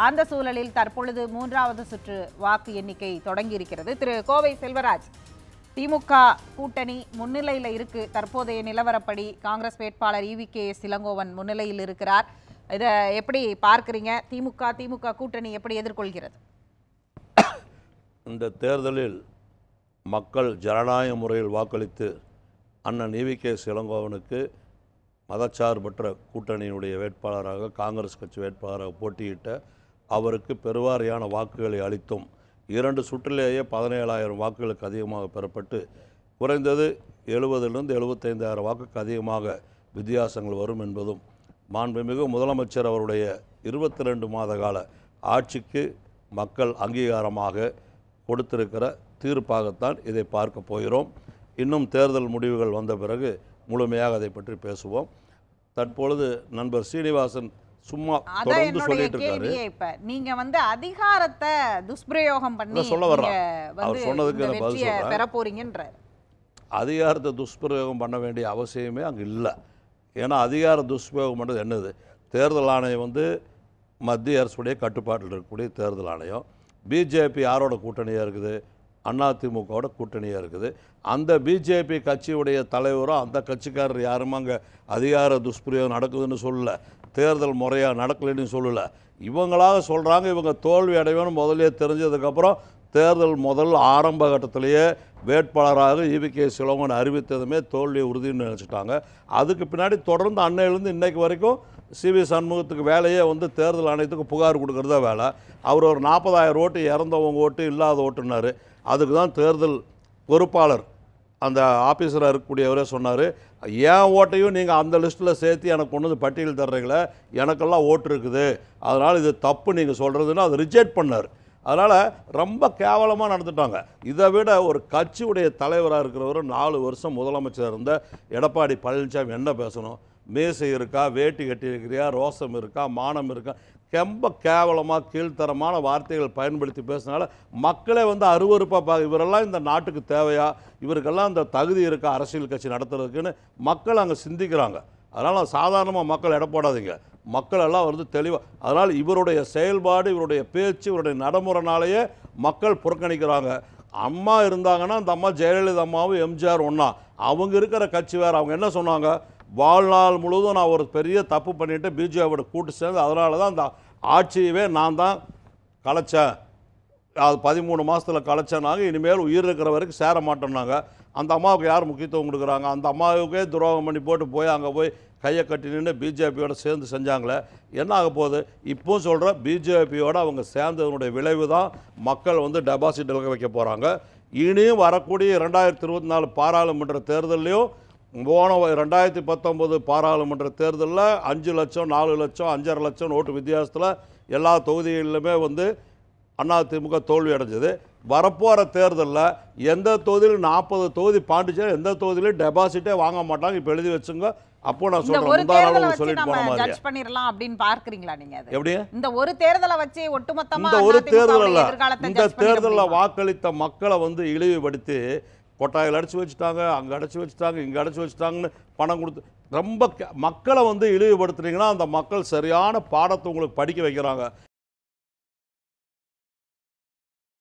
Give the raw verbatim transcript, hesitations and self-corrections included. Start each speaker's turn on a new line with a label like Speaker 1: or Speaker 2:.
Speaker 1: அந்த சூழலில் தற்பொழுது மூன்றாவது சுற்று வாக்கு எண்ணிக்கை தொடங்கி இருக்கிறது. திரு கோவை செல்வராஜ், திமுக கூட்டணி முன்னிலையில் இருக்கு. தற்போதைய நிலவரப்படி காங்கிரஸ் வேட்பாளர் ஈவி கே எஸ் இளங்கோவன் முன்னிலையில் இருக்கிறார். இதை எப்படி பார்க்குறீங்க? திமுக திமுக கூட்டணி எப்படி எதிர்கொள்கிறது?
Speaker 2: இந்த தேர்தலில் மக்கள் ஜனநாயக முறையில் வாக்களித்து அண்ணன் ஈவி கே எஸ் இளங்கோவனுக்கு மதச்சார்பற்ற கூட்டணியினுடைய வேட்பாளராக காங்கிரஸ் கட்சி வேட்பாளராக போட்டியிட்ட அவருக்கு பெருவாரியான வாக்குகளை அளித்தும் இரண்டு சுற்றிலேயே பதினேழாயிரம் வாக்குகளுக்கு அதிகமாக பெறப்பட்டு குறைந்தது எழுபதிலிருந்து எழுபத்தைந்தாயிரம் வாக்குக்கு அதிகமாக வித்தியாசங்கள் வரும் என்பதும் மாண்புமிகு முதலமைச்சர் அவருடைய இருபத்தி ரெண்டு மாத கால ஆட்சிக்கு மக்கள் அங்கீகாரமாக கொடுத்திருக்கிற தீர்ப்பாகத்தான் இதை பார்க்க போகிறோம். இன்னும் தேர்தல் முடிவுகள் வந்த பிறகு முழுமையாக அதை பற்றி பேசுவோம். தற்பொழுது நண்பர் சீனிவாசன் சும்மா தொடர்ந்து சொல்லிட்டு இருக்காரு.
Speaker 1: இப்ப நீங்க வந்து அதிகாரத்தை துஷ்பிரயோகம் பண்ணி
Speaker 2: சொல்ல வர்றேன். அவர் சொன்னதுக்கு நான் பதில் சொல்றேன்.
Speaker 1: பெற போறீங்கன்ற
Speaker 2: அதிகாரத்தை துஷ்பிரயோகம் பண்ண வேண்டிய அவசியமே அங்கே இல்லை. ஏன்னா அதிகார துஷ்பிரயோகம் பண்ணுறது என்னது? தேர்தல் ஆணையம் வந்து மத்திய அரசுடைய கட்டுப்பாட்டில் இருக்கக்கூடிய தேர்தல் ஆணையம். பிஜேபி யாரோட கூட்டணியாக இருக்குது? அதிமுகவோட கூட்டணியாக இருக்குது. அந்த பிஜேபி கட்சியுடைய தலைவரும் அந்த கட்சிக்காரர் யாரும் அங்கே அதிகார துஷ்பிரயோகம் நடக்குதுன்னு சொல்லலை, தேர்தல் முறையாக நடக்கலைன்னு சொல்லலை. இவங்களாக சொல்கிறாங்க. இவங்க தோல்வி அடைவேன்னு முதலே தெரிஞ்சதுக்கப்புறம் தேர்தல் முதல் ஆரம்ப கட்டத்திலேயே வேட்பாளராக ஈவி கே எஸ் இளங்கோவன் அறிவித்ததுமே தோல்வியை உறுதின்னு நினச்சிட்டாங்க. அதுக்கு பின்னாடி தொடர்ந்து அன்னையிலேருந்து இன்றைக்கு வரைக்கும் சி வி சண்முகத்துக்கு வேலையே வந்து தேர்தல் ஆணையத்துக்கு புகார் கொடுக்குறதா வேலை. அவர் ஒரு நாற்பதாயிரம் ஓட்டு இறந்தவங்க ஓட்டு இல்லாத ஓட்டுனார். அதுக்கு தான் தேர்தல் பொறுப்பாளர் அந்த ஆஃபீஸராக இருக்கக்கூடியவரே சொன்னார், ஏன் ஓட்டையும் நீங்கள் அந்த லிஸ்ட்டில் சேர்த்து எனக்கு கொண்டு வந்து பட்டியல் தர்றீங்களே, எனக்கெல்லாம் ஓட்டு இருக்குது, அதனால் இது தப்பு நீங்கள் சொல்கிறதுன்னு அதை ரிஜெக்ட் பண்ணார். அதனால் ரொம்ப கேவலமாக நடந்துட்டாங்க. இதை விட ஒரு கட்சியுடைய தலைவராக இருக்கிறவர் நாலு வருஷம் முதலமைச்சர் இருந்த எடப்பாடி பழனிசாமி என்ன பேசணும்? மீசை இருக்கா, வேட்டி கட்டியிருக்கிறியா, ரோசம் இருக்கா, மானம் இருக்கா, ரொம்ப கேவலமாக கீழ்த்தரமான வார்த்தைகள் பயன்படுத்தி பேசினால மக்களே வந்து அருவருப்பாக பா இவரெல்லாம் இந்த நாட்டுக்கு தேவையா, இவருக்கெல்லாம் இந்த தகுதி இருக்கா அரசியல் கட்சி நடத்துறதுக்குன்னு மக்கள் அங்கே சிந்திக்கிறாங்க. அதனால் சாதாரணமாக மக்கள் எடை போடாதீங்க. மக்கள் எல்லாம் வந்து தெளிவாக, அதனால் இவருடைய செயல்பாடு, இவருடைய பேச்சு, இவருடைய நடைமுறைனாலேயே மக்கள் புறக்கணிக்கிறாங்க. அம்மா இருந்தாங்கன்னா அந்த அம்மா ஜெயலலிதா அம்மாவும் எம்ஜிஆர் ஒன்றா, அவங்க இருக்கிற கட்சி வேறு. அவங்க என்ன சொன்னாங்க? வாழ்நாள் முழுவதும் நான் ஒரு பெரிய தப்பு பண்ணிவிட்டு பிஜேபியோட கூட்டு சேர்ந்து அதனால தான் அந்த ஆட்சியவே நான் தான் கலைச்சேன், அது பதிமூணு மாதத்தில் கலைச்சேனாங்க, இனிமேல் உயிர் இருக்கிற வரைக்கும் சேர மாட்டோம்னாங்க. அந்த அம்மாவுக்கு யார் முக்கியத்துவம் கொடுக்குறாங்க? அந்த அம்மாவுக்கே துரோகம் பண்ணி போட்டு போய் அங்கே போய் கையை கட்டி நின்று பிஜேபியோட சேர்ந்து செஞ்சாங்களே, என்ன ஆக போகுது? இப்போ சொல்கிற பிஜேபியோட அவங்க சேர்ந்ததனுடைய விளைவு தான் மக்கள் வந்து டெபாசிட் இழக்க வைக்க போகிறாங்க. இனியும் வரக்கூடிய ரெண்டாயிரத்தி இருபத்தி நாலு பாராளுமன்ற தேர்தலையும் போன ரெண்டாயிரத்தி பத்தொம்போது பாராளுமன்ற தேர்தலில் அஞ்சு லட்சம் நாலு லட்சம் அஞ்சரை லட்சம் ஓட்டு வித்தியாசத்தில் எல்லா தொகுதிகளிலுமே வந்து அதிமுக தோல்வி அடைஞ்சது. வரப்போகிற தேர்தலில் எந்த தொகுதியிலும் நாற்பது தொகுதி பாண்டிச்சேரி எந்த தொகுதியிலும் டெபாசிட்டே வாங்க மாட்டாங்க. இப்போ எழுதி வச்சுங்க. அப்போ நான் சொல்றேன், முந்தானால சொல்லிட்டு போன மாதிரி ஜட்ஜ்
Speaker 1: பண்ணிரலாம் அப்படினு பார்க்கறீங்களா நீங்க? அது
Speaker 2: எப்படி
Speaker 1: இந்த ஒரு தேர்தலை வச்சு ஒட்டுமொத்தமா
Speaker 2: இந்த ஒரு தேர்தல்ல இந்த தேர்தல்ல வாக்களித்த மக்களை வந்து இழிவுபடுத்தி கொட்டாயில் அடைச்சி வச்சுட்டாங்க, அங்கே அடைச்சி வச்சுட்டாங்க, இங்கே அடைச்சி வச்சுட்டாங்கன்னு பணம் கொடுத்து ரொம்ப மக்களை வந்து இழிவுபடுத்துறீங்கன்னா அந்த மக்கள் சரியான பாடத்தை உங்களுக்கு படிக்க வைக்கிறாங்க.